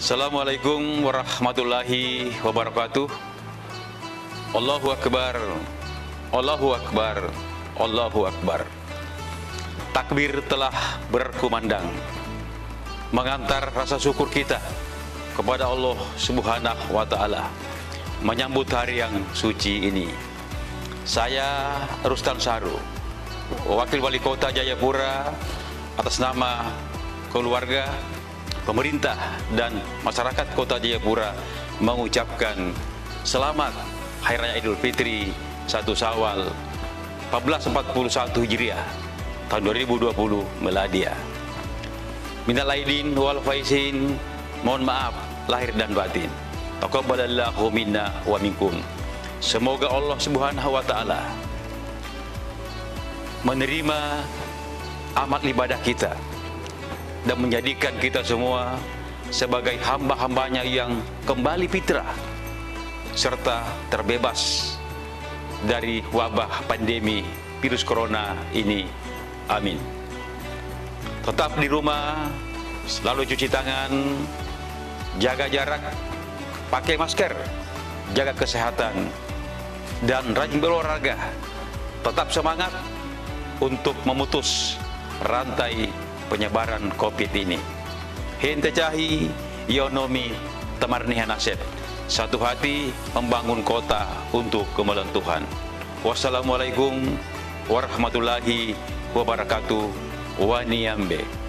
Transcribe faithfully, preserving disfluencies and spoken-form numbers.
Assalamualaikum warahmatullahi wabarakatuh. Allahu Akbar, Allahu Akbar, Allahu Akbar. Takbir telah berkumandang, mengantar rasa syukur kita kepada Allah Subhanahu wa Ta'ala menyambut hari yang suci ini. Saya Rustan Saru, Wakil Wali Kota Jayapura, atas nama keluarga, pemerintah, dan masyarakat Kota Jayapura mengucapkan selamat Hari Raya Idul Fitri satu Syawal seribu empat ratus empat puluh satu Hijriah tahun dua ribu dua puluh Miladiah. Minal aidin wal faizin, mohon maaf lahir dan batin. Taqabbalallahu minna wa minkum. Semoga Allah Subhanahu wa Ta'ala menerima amal ibadah kita dan menjadikan kita semua sebagai hamba-hambanya yang kembali fitrah serta terbebas dari wabah pandemi virus corona ini. Amin. Tetap di rumah, selalu cuci tangan, jaga jarak, pakai masker, jaga kesehatan, dan rajin berolahraga. Tetap semangat untuk memutus rantai penyebaran COVID ini. Hente cahi yonomi temarnihan nasib. Satu hati membangun kota untuk kemuliaan Tuhan. Wassalamualaikum warahmatullahi wabarakatuh. Waniambe.